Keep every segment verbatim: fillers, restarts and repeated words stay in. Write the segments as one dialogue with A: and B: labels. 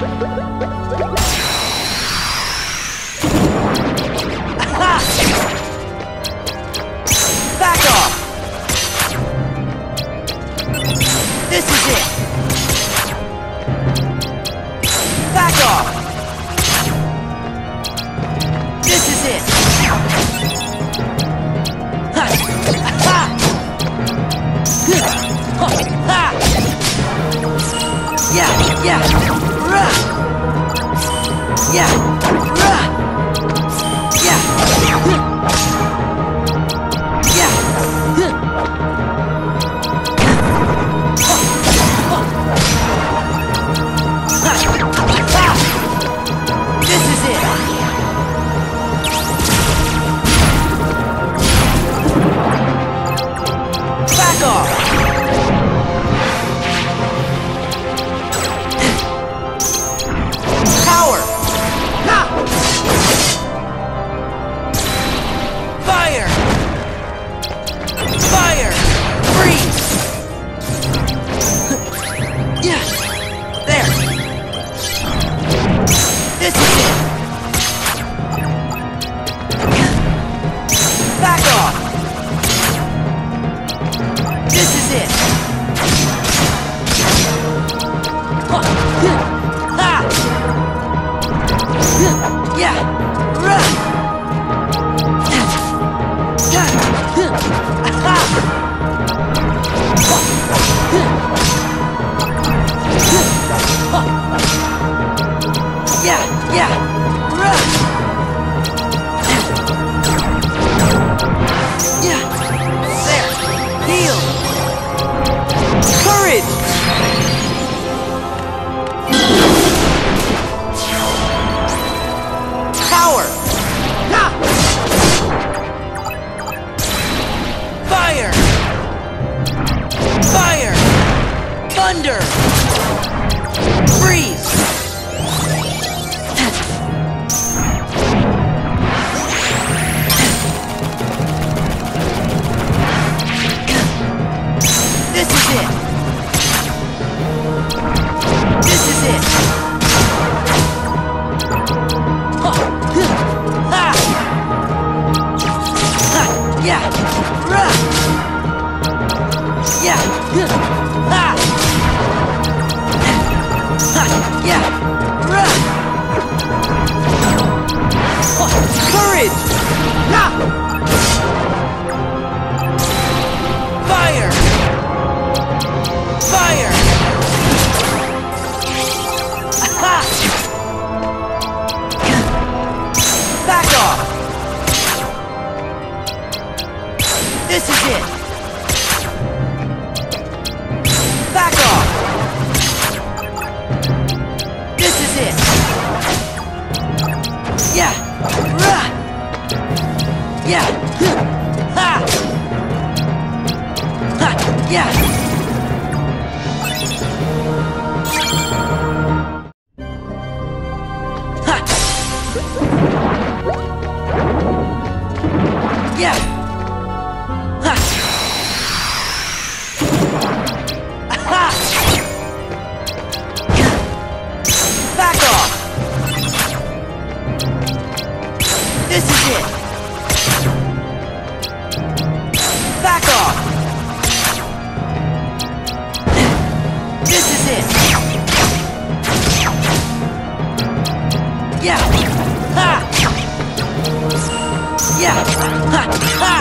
A: Back off! This is it! Back off! This is it! Ha! Ha! Ha! Yeah, yeah! Rah! Yeah! Rah! Yeah! Yeah! This is it! Back off! Power! Ha! Fire! Fire! Freeze! Yeah! There! This is it! Back off! This is it! Ha! Yeah! Run! Yeah, yeah! Run! Yeah! There! Heal! Courage! Power! Ha! Fire! Fire! Thunder! Freeze! This is it! This is it! Ha! Ha! Ha! Yeah! Rah! Yeah! Ha! Ha! Yeah! Rah! Ha! Courage! Ha! Fire! Fire! Ha! Back off! This is it! Back off! This is it! Yeah! Rah! Yeah! Ha! Ha! Yeah! Ha! Yeah! Ha! Ha! Back off! This is it! Back off! This is it! Yeah! Ha! Yeah! Ha! Ha!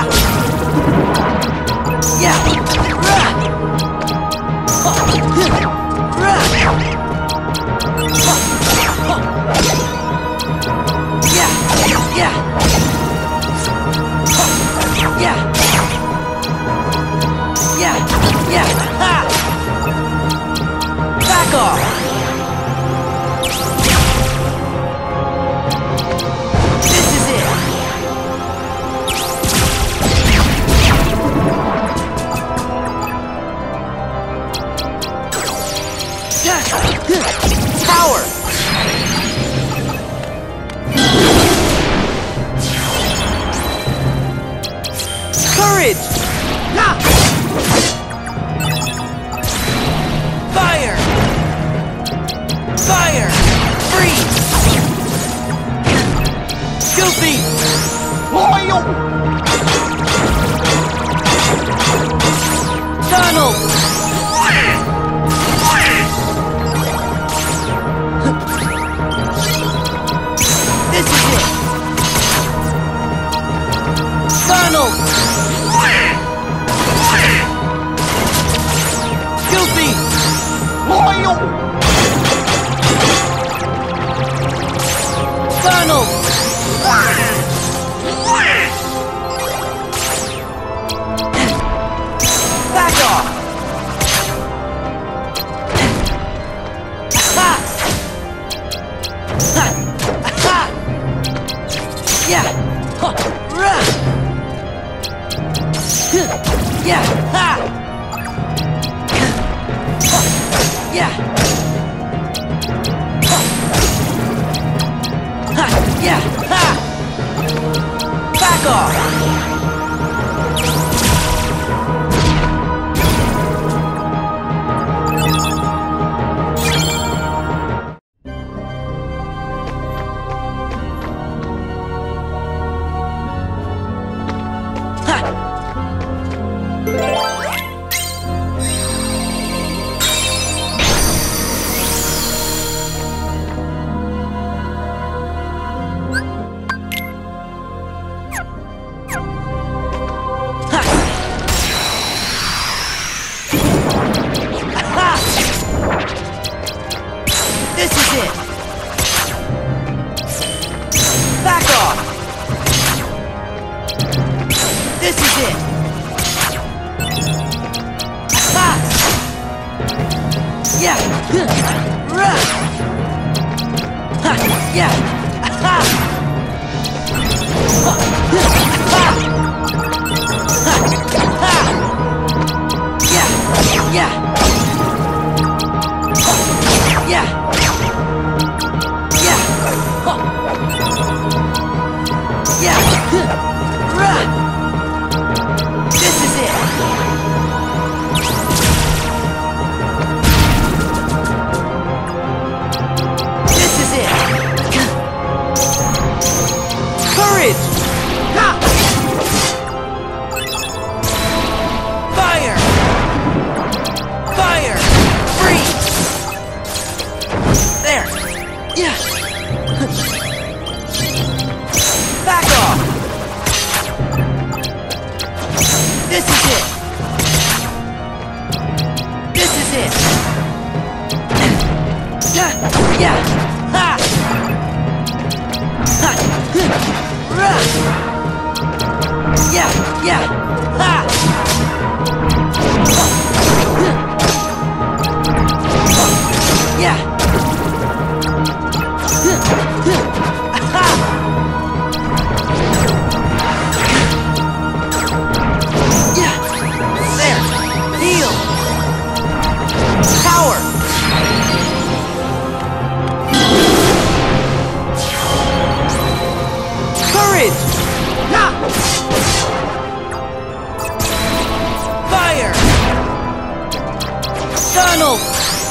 A: Yeah! Rah! Ha! Rah! Ha! Ha! Yeah! Yeah! Ha! Yeah! Yeah! Yeah! Ha! Back off! Donald! This is it! Donald! Goofy! Donald! Back off! Ha! Ha! Ha! Yeah! Huh! Rah! Huh! Yeah! Ha! Huh! Yeah! Huh! Ha! Yeah! Ha! Back off! This is it! Back off! This is it! Ha! Yeah! Rah! Ha! Yeah! Ha! Ha! Ha! Ha! Yeah! Yeah! Yeah! Yeah! Huh. Yeah! Rah! This is it! This is it! Courage! Ha! Fire! Fire! Freeze! There! Yeah! Back off! This is it! This is it! Yeah! Yeah! Ha! Ha! Rah! Yeah! Yeah! Ha! Yeah! Ha! Yeah! There! Heal! Power! Courage! Ha! Fire! Donald!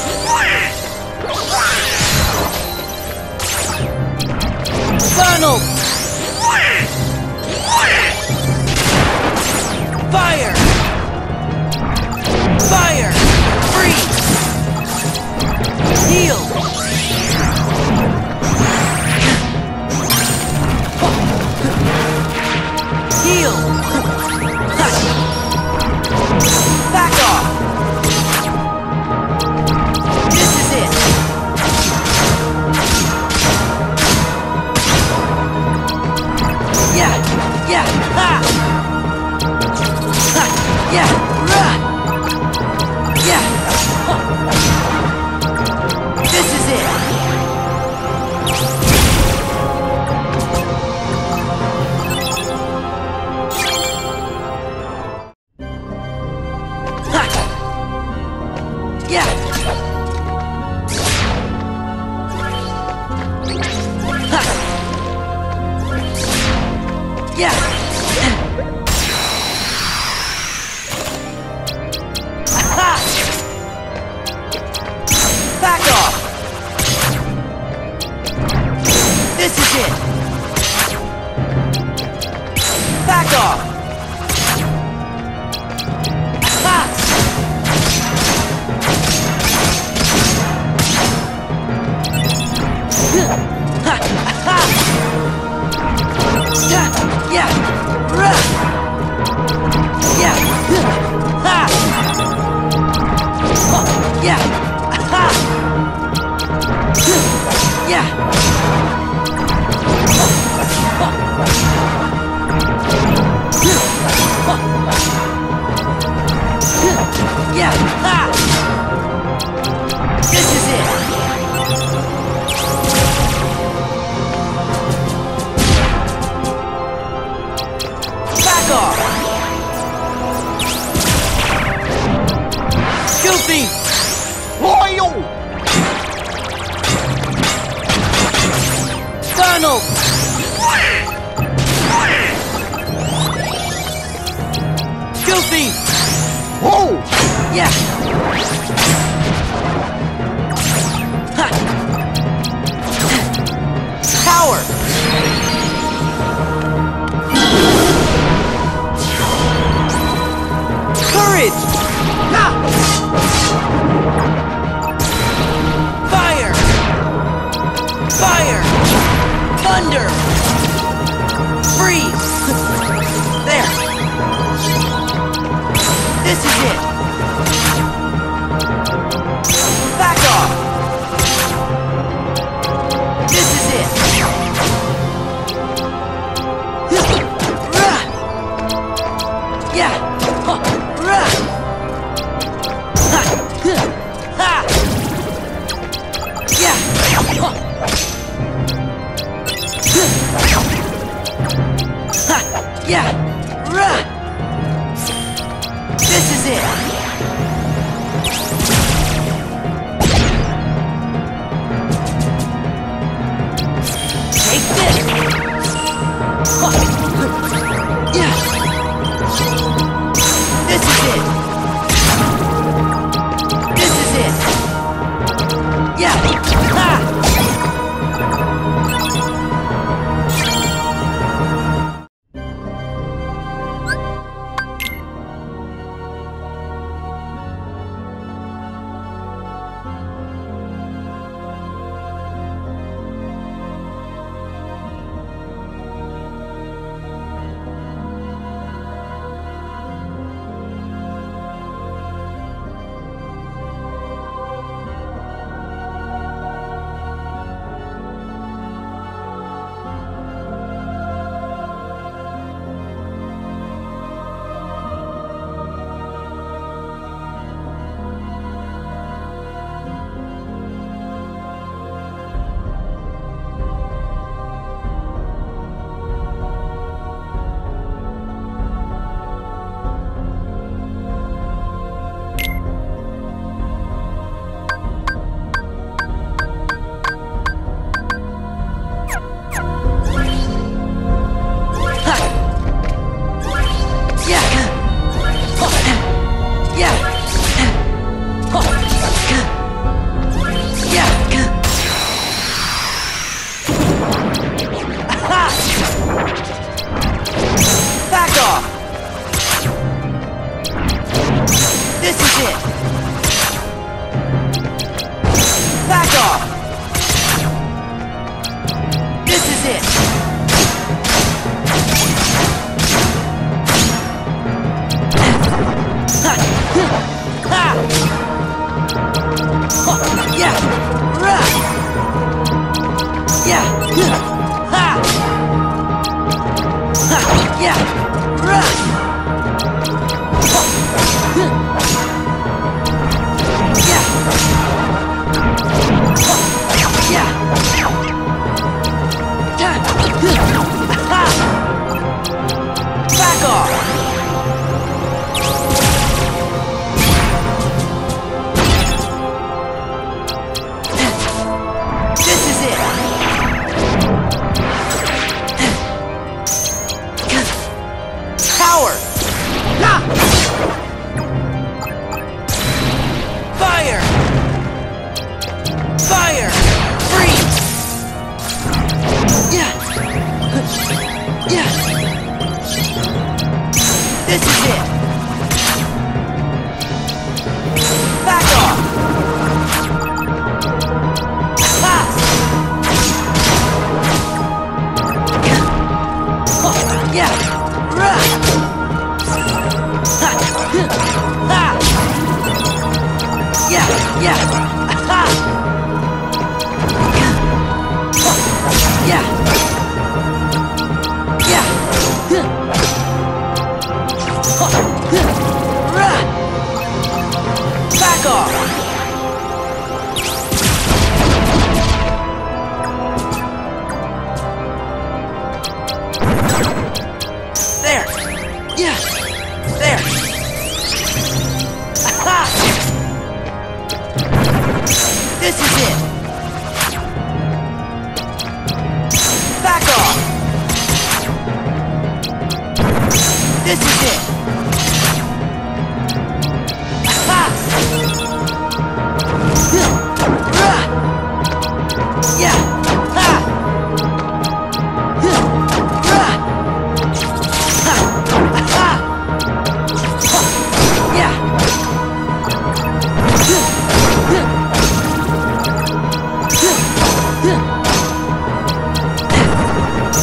A: Donald! Fire! Fire! Freeze! Heal! Heal! Back off! This is it! Yeah! Yeah! Ha! Ha! Yeah! Rah! Yeah! Huh. This is it! Ha! Yeah! Ha! Yeah! Ha! Back off! This is it! Ha! Ha! Yeah! Yeah! Ruh! Yeah! Ha! Oh, yeah! Ha! Yeah! Oh, oh. Yeah! Ha! This is it! Back off! Goofy!
B: Loyal!
A: Donald! Goofy!
B: Whoa!
A: Yeah! Ha! Power! Courage!
B: Ha!
A: Fire! Fire! Thunder! Freeze! There! This is it! Back off! This is it! Rah! Yeah! Huh. Rah! Ha! Ha! Yeah! Huh. Ha! Yeah! Rah! This is it! Take this! Huh. Yeah! This is it! This is it! Yeah! Ha! Power!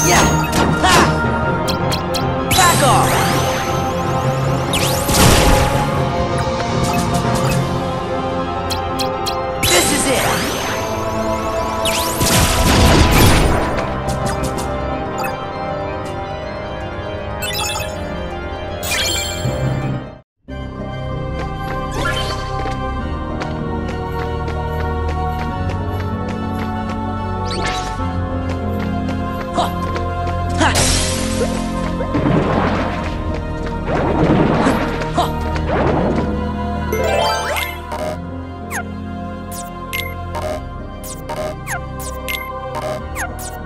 A: Yeah! Ha! Back off! This is it!
C: You